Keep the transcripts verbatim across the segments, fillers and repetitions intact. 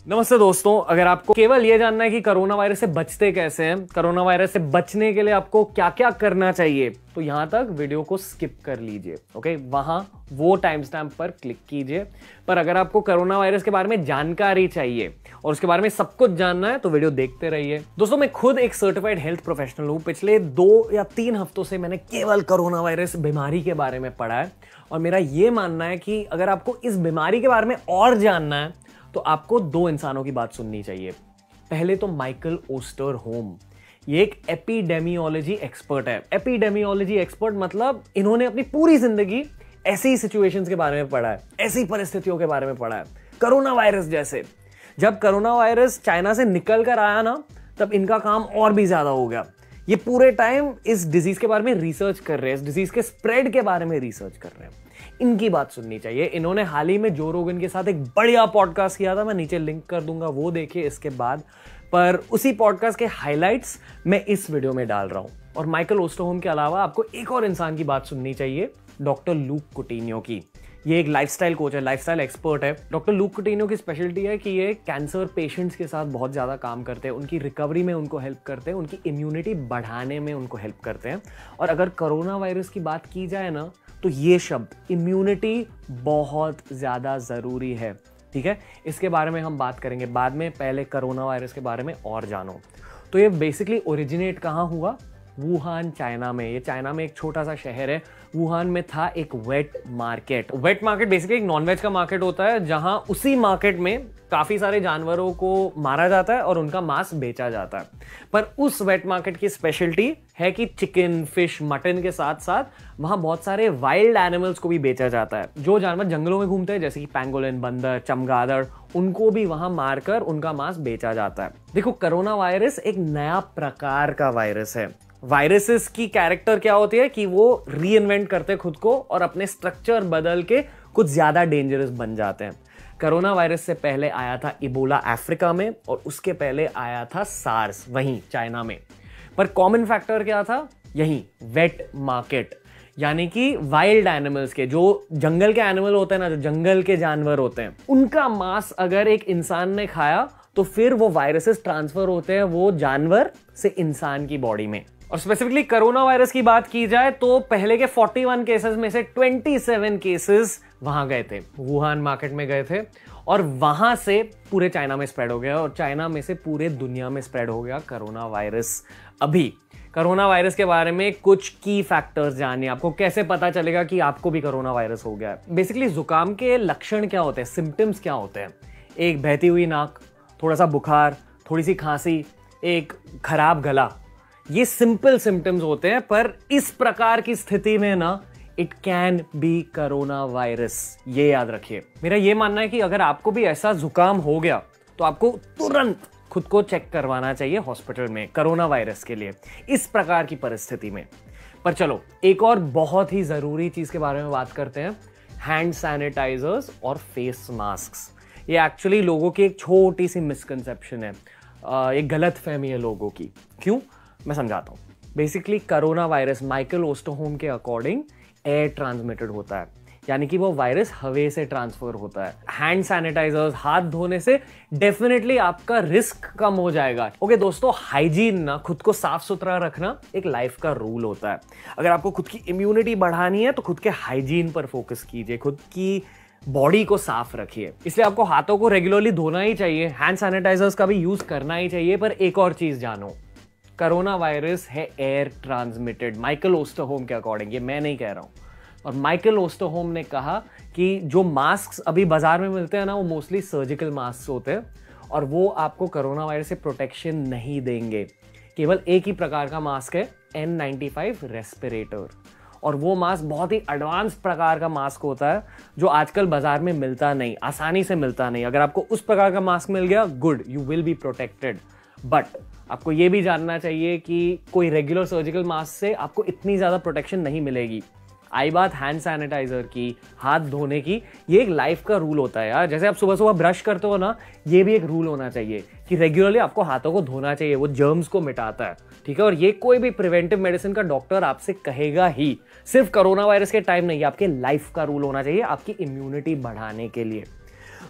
नमस्ते दोस्तों, अगर आपको केवल ये जानना है कि कोरोना वायरस से बचते कैसे हैं, कोरोना वायरस से बचने के लिए आपको क्या क्या करना चाहिए, तो यहां तक वीडियो को स्किप कर लीजिए। ओके, वहां वो टाइम स्टैम्प पर क्लिक कीजिए। पर अगर आपको कोरोना वायरस के बारे में जानकारी चाहिए और उसके बारे में सब कुछ जानना है तो वीडियो देखते रहिए। दोस्तों, मैं खुद एक सर्टिफाइड हेल्थ प्रोफेशनल हूं। पिछले दो या तीन हफ्तों से मैंने केवल कोरोना वायरस बीमारी के बारे में पढ़ा है और मेरा यह मानना है कि अगर आपको इस बीमारी के बारे में और जानना है तो आपको दो इंसानों की बात सुननी चाहिए। पहले तो माइकल ओस्टरहोम, ये एक एपिडेमियोलॉजी एक्सपर्ट है। एपिडेमियोलॉजी एक्सपर्ट मतलब इन्होंने अपनी पूरी जिंदगी ऐसी ही सिचुएशंस के बारे में पढ़ा है, ऐसी परिस्थितियों के बारे में पढ़ा है। कोरोना वायरस जैसे, जब कोरोना वायरस चाइना से निकल कर आया ना, तब इनका काम और भी ज्यादा हो गया। ये पूरे टाइम इस डिजीज के बारे में रिसर्च कर रहे हैं, इस डिजीज के स्प्रेड के बारे में रिसर्च कर रहे हैं। इनकी बात सुननी चाहिए। इन्होंने हाल ही में जो रोगन के साथ एक बढ़िया पॉडकास्ट किया था, मैं नीचे लिंक कर दूंगा, वो देखिए इसके बाद। पर उसी पॉडकास्ट के हाइलाइट्स मैं इस वीडियो में डाल रहा हूं। और माइकल ओस्टरहोम के अलावा आपको एक और इंसान की बात सुननी चाहिए, डॉक्टर लूक कुटिन्यो की। ये एक लाइफस्टाइल कोच है, लाइफस्टाइल एक्सपर्ट है। डॉक्टर लूक कुटिन्यो की स्पेशलिटी है कि ये कैंसर पेशेंट्स के साथ बहुत ज़्यादा काम करते हैं, उनकी रिकवरी में उनको हेल्प करते हैं, उनकी इम्यूनिटी बढ़ाने में उनको हेल्प करते हैं। और अगर कोरोना वायरस की बात की जाए ना, तो ये शब्द इम्यूनिटी बहुत ज़्यादा ज़रूरी है। ठीक है, इसके बारे में हम बात करेंगे बाद में। पहले कोरोना वायरस के बारे में और जानो। तो ये बेसिकली ओरिजिनेट कहाँ हुआ? वुहान, चाइना में। ये चाइना में एक छोटा सा शहर है। वुहान में था एक wet market. Wet market basically एक नॉनवेज का मार्केट होता है, जहां उसी मार्केट में काफी सारे जानवरों को मारा जाता है और उनका मांस बेचा जाता है। पर उस वेट मार्केट की स्पेशलिटी है कि चिकन, फिश, मटन के साथ साथ वहां बहुत सारे वाइल्ड एनिमल्स को भी बेचा जाता है। जो जानवर जंगलों में घूमते हैं, जैसे कि पैंगोलिन, बंदर, चमगादड़, उनको भी वहां मारकर उनका मांस बेचा जाता है। देखो, कोरोना वायरस एक नया प्रकार का वायरस है। वायरसेस की कैरेक्टर क्या होती है कि वो री इन्वेंट करते हैं खुद को और अपने स्ट्रक्चर बदल के कुछ ज्यादा डेंजरस बन जाते हैं। कोरोना वायरस से पहले आया था इबोला अफ्रीका में, और उसके पहले आया था सार्स वहीं चाइना में। पर कॉमन फैक्टर क्या था? यही वेट मार्केट, यानी कि वाइल्ड एनिमल्स के, जो जंगल के एनिमल होते हैं ना, जो जंगल के जानवर होते हैं, उनका मांस अगर एक इंसान ने खाया तो फिर वो वायरसेस ट्रांसफर होते हैं वो जानवर से इंसान की बॉडी में। और स्पेसिफिकली कोरोना वायरस की बात की जाए तो पहले के इकतालीस केसेस में से सत्ताईस केसेस वहां गए थे, वुहान मार्केट में गए थे, और वहां से पूरे चाइना में स्प्रेड हो गया, और चाइना में से पूरे दुनिया में स्प्रेड हो गया कोरोना वायरस। अभी कोरोना वायरस के बारे में कुछ की फैक्टर्स जानिए। आपको कैसे पता चलेगा कि आपको भी कोरोना वायरस हो गया है? बेसिकली जुकाम के लक्षण क्या होते हैं, सिम्टम्स क्या होते हैं? एक बहती हुई नाक, थोड़ा सा बुखार, थोड़ी सी खांसी, एक खराब गला, ये सिंपल सिम्टम्स होते हैं। पर इस प्रकार की स्थिति में ना, it can be coronavirus, ये याद रखिए। मेरा ये मानना है कि अगर आपको भी ऐसा जुकाम हो गया तो आपको तुरंत खुद को चेक करवाना चाहिए हॉस्पिटल में कोरोना वायरस के लिए, इस प्रकार की परिस्थिति में। पर चलो, एक और बहुत ही जरूरी चीज के बारे में बात करते हैं, हैंड सैनिटाइजर्स और फेस मास्क। ये एक्चुअली लोगों की एक छोटी सी मिसकंसेप्शन है, एक गलत फहमी है लोगों की। क्यों? मैं समझाता हूं। Basically coronavirus Michael Osterholm के अकॉर्डिंग एयर ट्रांसमिटेड होता है, यानी कि वो वायरस हवा से ट्रांसफर होता है। हैंड सैनिटाइजर्स, हाथ धोने से डेफिनेटली आपका रिस्क कम हो जाएगा। ओके दोस्तों, हाइजीन ना, खुद को साफ सुथरा रखना एक लाइफ का रूल होता है। अगर आपको खुद की इम्यूनिटी बढ़ानी है तो खुद के हाइजीन पर फोकस कीजिए, खुद की बॉडी को साफ रखिए। इसलिए आपको हाथों को रेगुलरली धोना ही चाहिए, हैंड सैनिटाइजर्स का भी यूज करना ही चाहिए। पर एक और चीज जानो, कोरोना वायरस है एयर ट्रांसमिटेड, माइकल ओस्टरहोम के अकॉर्डिंग, ये मैं नहीं कह रहा हूं। और माइकल ओस्टरहोम ने कहा कि जो मास्क अभी बाजार में मिलते हैं ना, वो मोस्टली सर्जिकल मास्क होते हैं और वो आपको कोरोना वायरस से प्रोटेक्शन नहीं देंगे। केवल एक ही प्रकार का मास्क है, एन नाइंटी फाइव रेस्पिरेटर, और वो मास्क बहुत ही एडवांस प्रकार का मास्क होता है जो आजकल बाजार में मिलता नहीं, आसानी से मिलता नहीं। अगर आपको उस प्रकार का मास्क मिल गया, good, you will be protected. But आपको ये भी जानना चाहिए कि कोई रेगुलर सर्जिकल मास्क से आपको इतनी ज्यादा प्रोटेक्शन नहीं मिलेगी। आई बात हैंड सैनिटाइजर की, हाथ धोने की, ये एक लाइफ का रूल होता है यार। जैसे आप सुबह सुबह ब्रश करते हो ना, ये भी एक रूल होना चाहिए कि रेगुलरली आपको हाथों को धोना चाहिए, वो जर्म्स को मिटाता है। ठीक है, और ये कोई भी प्रिवेंटिव मेडिसिन का डॉक्टर आपसे कहेगा ही, सिर्फ कोरोना वायरस के टाइम नहीं, आपके लाइफ का रूल होना चाहिए आपकी इम्यूनिटी बढ़ाने के लिए।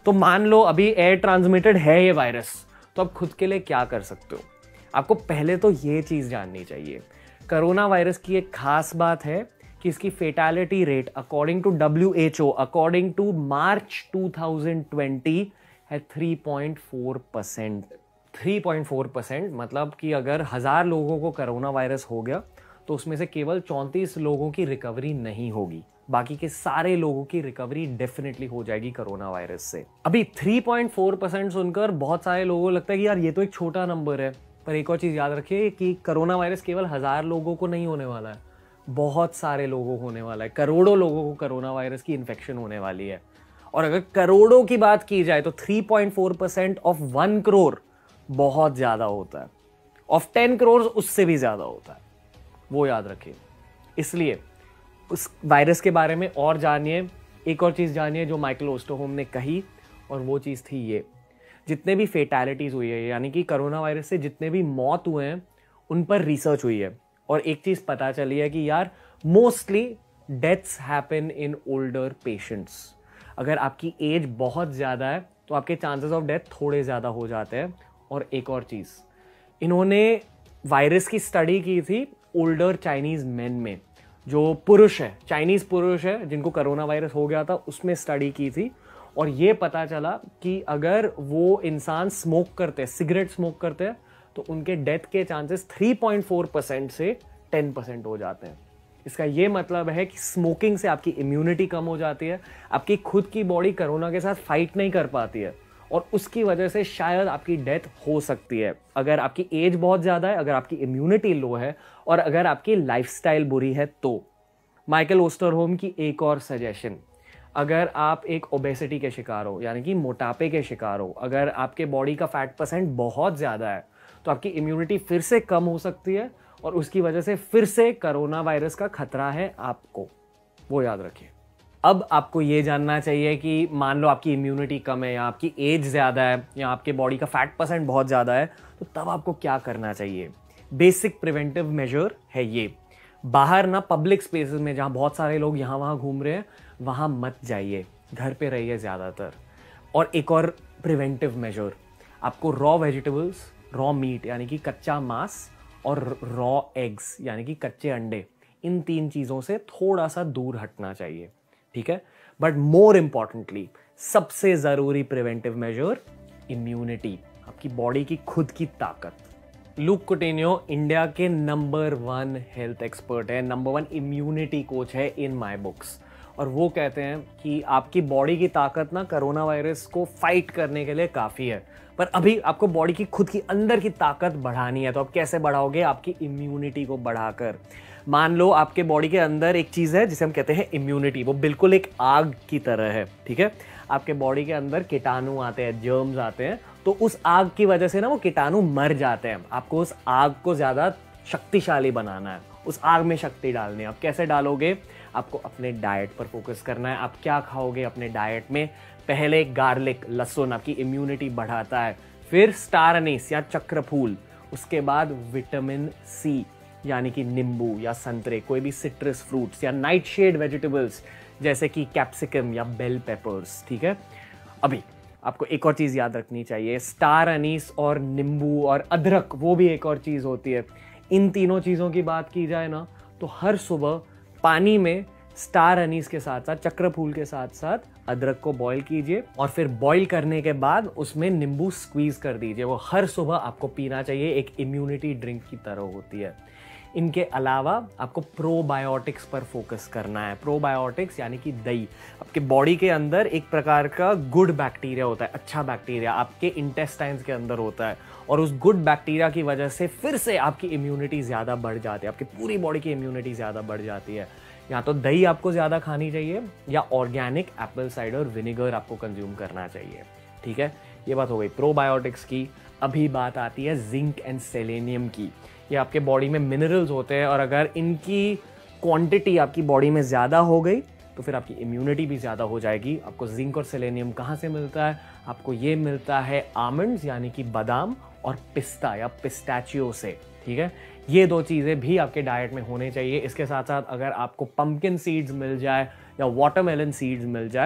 तो मान लो अभी एयर ट्रांसमिटेड है ये वायरस, तो अब खुद के लिए क्या कर सकते हो? आपको पहले तो ये चीज जाननी चाहिए, कोरोना वायरस की एक खास बात है कि इसकी fatality rate according to W H O, according to March two thousand twenty है three point four percent. Three point four percent मतलब कि अगर हजार लोगों को कोरोना वायरस हो गया तो उसमें से केवल चौंतीस लोगों की रिकवरी नहीं होगी, बाकी के सारे लोगों की रिकवरी डेफिनेटली हो जाएगी कोरोना वायरस से। अभी थ्री पॉइंट फोर परसेंट सुनकर बहुत सारे लोगों को लगता है कि यार ये तो एक छोटा नंबर है, पर एक और चीज याद रखिए कि कोरोना वायरस केवल हजार लोगों को नहीं होने वाला है, बहुत सारे लोगों को होने वाला है, करोड़ों लोगों को कोरोना वायरस की इन्फेक्शन होने वाली है। और अगर करोड़ों की बात की जाए तो three point four percent of one crore बहुत ज्यादा होता है, ऑफ टेन करोड़ उससे भी ज्यादा होता है, वो याद रखिए। इसलिए उस वायरस के बारे में और जानिए। एक और चीज जानिए जो माइकल ओस्टरहोम ने कही, और वो चीज थी ये, जितने भी फेटैलिटीज हुई है, यानी कि कोरोना वायरस से जितने भी मौत हुए हैं उन पर रिसर्च हुई है, और एक चीज पता चली है कि यार mostly deaths happen in older patients. अगर आपकी एज बहुत ज्यादा है तो आपके चांसेस ऑफ डेथ थोड़े ज्यादा हो जाते हैं। और एक और चीज, इन्होंने वायरस की स्टडी की थी ओल्डर चाइनीज मेन में, जो पुरुष है, चाइनीज पुरुष है जिनको कोरोना वायरस हो गया था, उसमें स्टडी की थी। और ये पता चला कि अगर वो इंसान स्मोक करते हैं, सिगरेट स्मोक करते हैं, तो उनके डेथ के chances three point four percent से टेन परसेंट हो जाते हैं। इसका ये मतलब है कि स्मोकिंग से आपकी इम्यूनिटी कम हो जाती है, आपकी खुद की बॉडी कोरोना के साथ फाइट नहीं कर पाती है, और उसकी वजह से शायद आपकी डेथ हो सकती है। अगर आपकी एज बहुत ज्यादा है, अगर आपकी इम्यूनिटी लो है, और अगर आपकी लाइफस्टाइल बुरी है तो। माइकल ओस्टरहोम की एक और सजेशन, अगर आप एक ओबेसिटी के शिकार हो, यानी कि मोटापे के शिकार हो, अगर आपके बॉडी का फैट परसेंट बहुत ज्यादा है, तो आपकी इम्यूनिटी फिर से कम हो सकती है, और उसकी वजह से फिर से कोरोना वायरस का खतरा है आपको, वो याद रखिए। अब आपको ये जानना चाहिए कि मान लो आपकी इम्यूनिटी कम है, या आपकी एज ज़्यादा है, या आपके बॉडी का फैट परसेंट बहुत ज़्यादा है, तो तब आपको क्या करना चाहिए? बेसिक प्रिवेंटिव मेजर है ये, बाहर ना पब्लिक स्पेसेस में जहाँ बहुत सारे लोग यहाँ वहाँ घूम रहे हैं, वहाँ मत जाइए, घर पे रहिए ज़्यादातर। और एक और प्रिवेंटिव मेजर, आपको रॉ वेजिटेबल्स, रॉ मीट यानी कि कच्चा मांस, और रॉ एग्स यानी कि कच्चे अंडे, इन तीन चीज़ों से थोड़ा सा दूर हटना चाहिए, ठीक है। बट मोर इंपॉर्टेंटली, सबसे जरूरी प्रिवेंटिव मेजर, इम्यूनिटी, आपकी बॉडी की खुद की ताकत। लुक कुटिन्यो इंडिया के नंबर वन हेल्थ एक्सपर्ट है, नंबर वन इम्यूनिटी कोच है इन माय बुक्स, और वो कहते हैं कि आपकी बॉडी की ताकत ना कोरोना वायरस को फाइट करने के लिए काफ़ी है, पर अभी आपको बॉडी की खुद की अंदर की ताकत बढ़ानी है। तो आप कैसे बढ़ाओगे? आपकी इम्यूनिटी को बढ़ाकर। मान लो आपके बॉडी के अंदर एक चीज़ है जिसे हम कहते हैं इम्यूनिटी, वो बिल्कुल एक आग की तरह है, ठीक है। आपके बॉडी के अंदर कीटाणु आते हैं, जर्म्स आते हैं, तो उस आग की वजह से ना वो कीटाणु मर जाते हैं। आपको उस आग को ज़्यादा शक्तिशाली बनाना है, उस आग में शक्ति डालनी है। आप कैसे डालोगे? आपको अपने डाइट पर फोकस करना है। आप क्या खाओगे अपने डाइट में? पहले गार्लिक, लहसुन आपकी इम्यूनिटी बढ़ाता है, फिर स्टार अनीस या चक्रफूल, उसके बाद विटामिन सी यानी कि नींबू या संतरे, कोई भी सिट्रस फ्रूट्स, या नाइट शेड वेजिटेबल्स जैसे कि कैप्सिकम या बेल पेपर्स, ठीक है। अभी आपको एक और चीज़ याद रखनी चाहिए, स्टार अनीस और नींबू और अदरक, वो भी एक और चीज़ होती है। इन तीनों चीज़ों की बात की जाए ना, तो हर सुबह पानी में स्टार अनीस के साथ साथ चक्रफूल के साथ साथ अदरक को बॉईल कीजिए, और फिर बॉईल करने के बाद उसमें नींबू स्क्वीज कर दीजिए। वो हर सुबह आपको पीना चाहिए, एक इम्यूनिटी ड्रिंक की तरह होती है। इनके अलावा आपको प्रोबायोटिक्स पर फोकस करना है। प्रोबायोटिक्स यानी कि दही, आपके बॉडी के अंदर एक प्रकार का गुड बैक्टीरिया होता है, अच्छा बैक्टीरिया आपके इंटेस्टाइन्स के अंदर होता है, और उस गुड बैक्टीरिया की वजह से फिर से आपकी इम्यूनिटी ज़्यादा बढ़ जाती है, आपकी पूरी बॉडी की इम्यूनिटी ज़्यादा बढ़ जाती है। या तो दही आपको ज़्यादा खानी चाहिए, या ऑर्गेनिक एप्पल साइडर विनेगर आपको कंज्यूम करना चाहिए, ठीक है। ये बात हो गई प्रोबायोटिक्स की। अभी बात आती है जिंक एंड सेलेनियम की। ये आपके बॉडी में मिनरल्स होते हैं, और अगर इनकी क्वांटिटी आपकी बॉडी में ज़्यादा हो गई तो फिर आपकी इम्यूनिटी भी ज़्यादा हो जाएगी। आपको जिंक और सेलेनियम कहाँ से मिलता है? आपको ये मिलता है आमंड्स यानी कि बादाम, और पिस्ता या पिस्ताचियो से, ठीक है। ये दो चीज़ें भी आपके डाइट में होने चाहिए। इसके साथ साथ अगर आपको पंपकिन सीड्स मिल जाए या वाटरमेलन सीड्स मिल जाए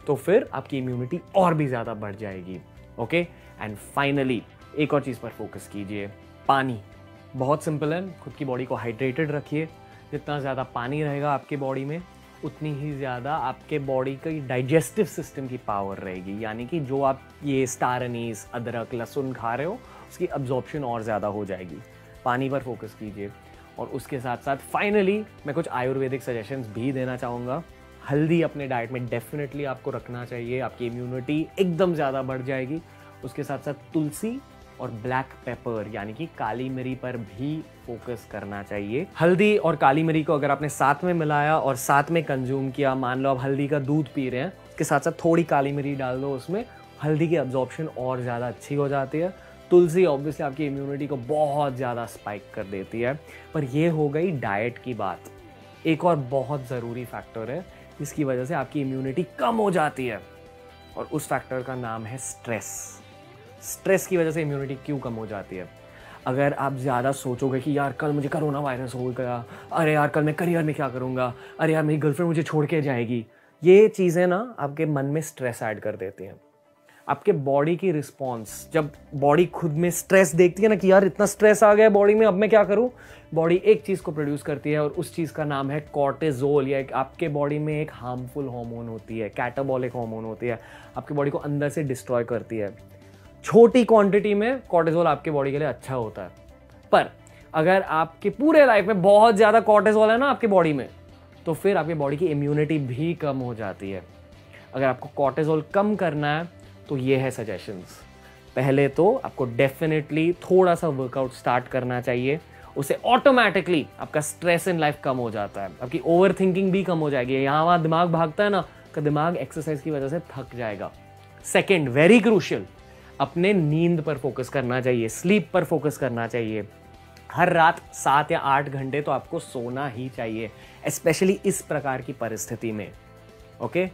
तो फिर आपकी इम्यूनिटी और भी ज़्यादा बढ़ जाएगी। ओके, एंड फाइनली एक और चीज़ पर फोकस कीजिए, पानी। बहुत सिंपल है, खुद की बॉडी को हाइड्रेटेड रखिए। जितना ज़्यादा पानी रहेगा आपके बॉडी में, उतनी ही ज़्यादा आपके बॉडी की डाइजेस्टिव सिस्टम की पावर रहेगी, यानी कि जो आप ये स्टार अनीस, अदरक, लहसुन खा रहे हो, उसकी अब्जॉर्प्शन और ज़्यादा हो जाएगी। पानी पर फोकस कीजिए। और उसके साथ साथ फाइनली मैं कुछ आयुर्वेदिक सजेशंस भी देना चाहूँगा। हल्दी अपने डाइट में डेफिनेटली आपको रखना चाहिए, आपकी इम्यूनिटी एकदम ज़्यादा बढ़ जाएगी। उसके साथ साथ तुलसी और ब्लैक पेपर यानी कि काली मिरी पर भी फोकस करना चाहिए। हल्दी और काली मिरी को अगर आपने साथ में मिलाया और साथ में कंज्यूम किया, मान लो आप हल्दी का दूध पी रहे हैं, उसके साथ साथ थोड़ी काली मिरी डाल दो उसमें, हल्दी की अब्जॉर्प्शन और ज़्यादा अच्छी हो जाती है। तुलसी ऑब्वियसली आपकी इम्यूनिटी को बहुत ज़्यादा स्पाइक कर देती है। पर ये हो गई डाइट की बात। एक और बहुत ज़रूरी फैक्टर है जिसकी वजह से आपकी इम्यूनिटी कम हो जाती है, और उस फैक्टर का नाम है स्ट्रेस। स्ट्रेस की वजह से इम्यूनिटी क्यों कम हो जाती है? अगर आप ज़्यादा सोचोगे कि यार कल मुझे कोरोना वायरस हो गया, अरे यार कल मैं करियर में क्या करूँगा, अरे यार मेरी गर्लफ्रेंड मुझे छोड़ के जाएगी, ये चीज़ें ना आपके मन में स्ट्रेस ऐड कर देती हैं। आपके बॉडी की रिस्पॉन्स, जब बॉडी खुद में स्ट्रेस देखती है ना कि यार इतना स्ट्रेस आ गया बॉडी में, अब मैं क्या करूँ, बॉडी एक चीज़ को प्रोड्यूस करती है और उस चीज़ का नाम है कॉर्टिसोल। या एक आपके बॉडी में एक हार्मफुल हार्मोन होती है, कैटाबॉलिक हार्मोन होती है, आपकी बॉडी को अंदर से डिस्ट्रॉय करती है। छोटी क्वांटिटी में कॉर्टिसोल आपके बॉडी के लिए अच्छा होता है, पर अगर आपके पूरे लाइफ में बहुत ज़्यादा कॉर्टिसोल है ना आपकी बॉडी में, तो फिर आपकी बॉडी की इम्यूनिटी भी कम हो जाती है। अगर आपको कॉर्टिसोल कम करना है तो ये है सजेशंस। पहले तो आपको डेफिनेटली थोड़ा सा वर्कआउट स्टार्ट करना चाहिए, उससे ऑटोमेटिकली आपका स्ट्रेस इन लाइफ कम हो जाता है, आपकी ओवर थिंकिंग भी कम हो जाएगी। यहाँ वहाँ दिमाग भागता है ना, का दिमाग एक्सरसाइज की वजह से थक जाएगा। सेकेंड, वेरी क्रूशियल, अपने नींद पर फोकस करना चाहिए, स्लीप पर फोकस करना चाहिए। हर रात सात या आठ घंटे तो आपको सोना ही चाहिए, स्पेशली इस प्रकार की परिस्थिति में। ओके,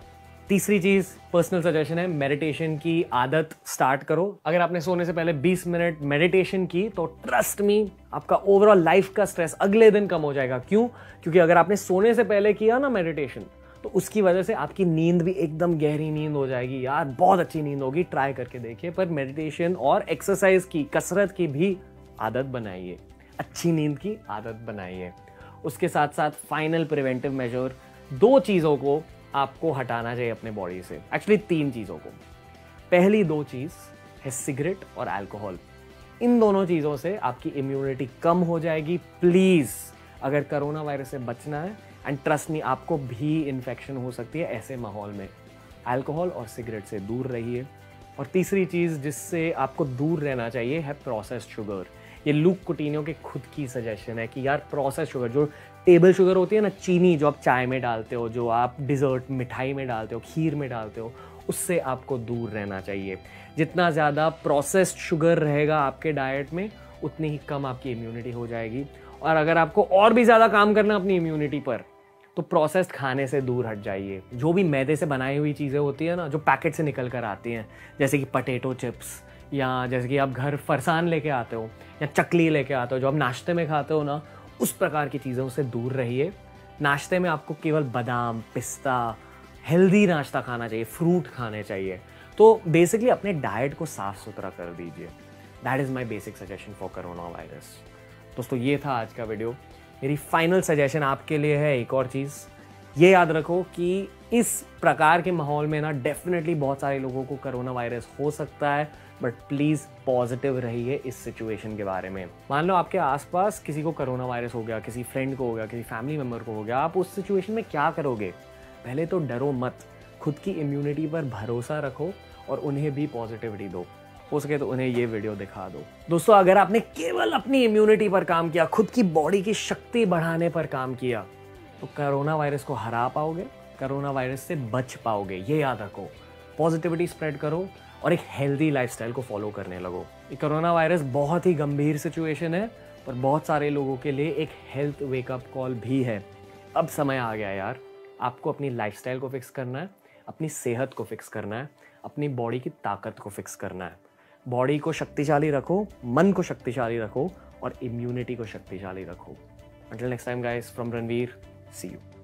तीसरी चीज पर्सनल सजेशन है, मेडिटेशन की आदत स्टार्ट करो। अगर आपने सोने से पहले बीस मिनट मेडिटेशन की तो ट्रस्ट मी, आपका ओवरऑल लाइफ का स्ट्रेस अगले दिन कम हो जाएगा। क्यों? क्योंकि अगर आपने सोने से पहले किया ना मेडिटेशन, तो उसकी वजह से आपकी नींद भी एकदम गहरी नींद हो जाएगी। यार बहुत अच्छी नींद होगी, ट्राई करके देखिए। पर मेडिटेशन और एक्सरसाइज की, कसरत की भी आदत बनाइए, अच्छी नींद की आदत बनाइए। उसके साथ साथ फाइनल प्रिवेंटिव मेजर, दो चीज़ों को आपको हटाना चाहिए अपने बॉडी से। एक्चुअली तीन चीज़ों को। पहली दो चीज़ है सिगरेट और अल्कोहल। इन दोनों चीज़ों से आपकी इम्यूनिटी कम हो जाएगी। प्लीज़, अगर कोरोना वायरस से बचना है, एंड ट्रस्ट मी आपको भी इन्फेक्शन हो सकती है ऐसे माहौल में, अल्कोहल और सिगरेट से दूर रहिए। और तीसरी चीज़ जिससे आपको दूर रहना चाहिए है प्रोसेस्ड शुगर। ये लूक कुटिन्यो के खुद की सजेशन है कि यार प्रोसेस्ड शुगर, जो टेबल शुगर होती है ना, चीनी जो आप चाय में डालते हो, जो आप डिज़र्ट मिठाई में डालते हो, खीर में डालते हो, उससे आपको दूर रहना चाहिए। जितना ज़्यादा प्रोसेस्ड शुगर रहेगा आपके डाइट में, उतनी ही कम आपकी इम्यूनिटी हो जाएगी। और अगर आपको और भी ज़्यादा काम करना अपनी इम्यूनिटी पर, तो प्रोसेस्ड खाने से दूर हट जाइए। जो भी मैदे से बनाई हुई चीज़ें होती है ना, जो पैकेट से निकल कर आती हैं, जैसे कि पटेटो चिप्स, या जैसे कि आप घर फरसान लेके आते हो या चकली लेके आते हो, जो आप नाश्ते में खाते हो ना, उस प्रकार की चीज़ों से दूर रहिए। नाश्ते में आपको केवल बादाम, पिस्ता, हेल्दी नाश्ता खाना चाहिए, फ्रूट खाने चाहिए। तो बेसिकली अपने डाइट को साफ सुथरा कर दीजिए। That is my basic suggestion for coronavirus. दोस्तों ये था आज का वीडियो। मेरी फाइनल सजेशन आपके लिए है एक और चीज़, ये याद रखो कि इस प्रकार के माहौल में ना डेफिनेटली बहुत सारे लोगों को कोरोना वायरस हो सकता है, बट प्लीज़ पॉजिटिव रहिए इस सिचुएशन के बारे में। मान लो आपके आसपास किसी को कोरोना वायरस हो गया, किसी फ्रेंड को हो गया, किसी फैमिली मेम्बर को हो गया, आप उस सिचुएशन में क्या करोगे? पहले तो डरो मत, खुद की इम्यूनिटी पर भरोसा रखो और उन्हें भी पॉजिटिविटी दो। हो सके तो उन्हें ये वीडियो दिखा दो। दोस्तों अगर आपने केवल अपनी इम्यूनिटी पर काम किया, खुद की बॉडी की शक्ति बढ़ाने पर काम किया, तो कोरोना वायरस को हरा पाओगे, कोरोना वायरस से बच पाओगे। ये याद रखो। पॉजिटिविटी स्प्रेड करो और एक हेल्दी लाइफस्टाइल को फॉलो करने लगो। ये कोरोना वायरस बहुत ही गंभीर सिचुएशन है, पर बहुत सारे लोगों के लिए एक हेल्थ वेकअप कॉल भी है। अब समय आ गया यार, आपको अपनी लाइफस्टाइल को फिक्स करना है, अपनी सेहत को फिक्स करना है, अपनी बॉडी की ताकत को फिक्स करना है। बॉडी को शक्तिशाली रखो, मन को शक्तिशाली रखो और इम्यूनिटी को शक्तिशाली रखो। Until next time guys, from Ranveer, see you.